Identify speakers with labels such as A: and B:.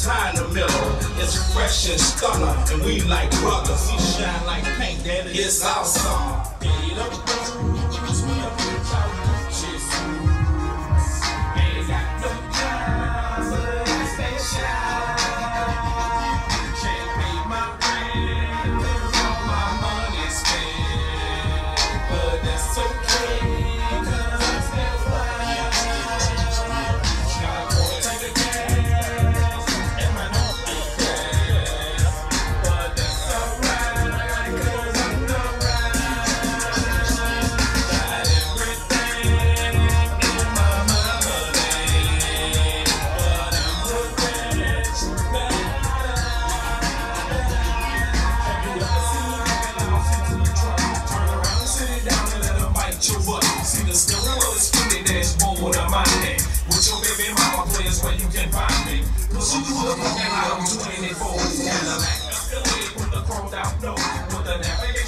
A: tie in the middle. It's fresh and stunner, and we like brothers. We shine like paint, daddy. It's our song. Get up, blues, we up here talking shit. Ain't got no time, but I stay shy. Can't pay my rent, 'cause all my money's spent. But that's okay, 'cause I stay fly. Gotta go take the gas, and my nose ain't crash. But that's alright, 'cause I'm the ride. Got everything in my money, but I'm the rich. Have you ever seen a nigga lost into the truck? Turn around and sit it down and let him bite your butt. See the steering wheel is spinning dashboard of my neck. With your baby mama plays where you can find me. Push you through the fucking out 24 Cadillac. Still wait with the chromed out note. With the navigation.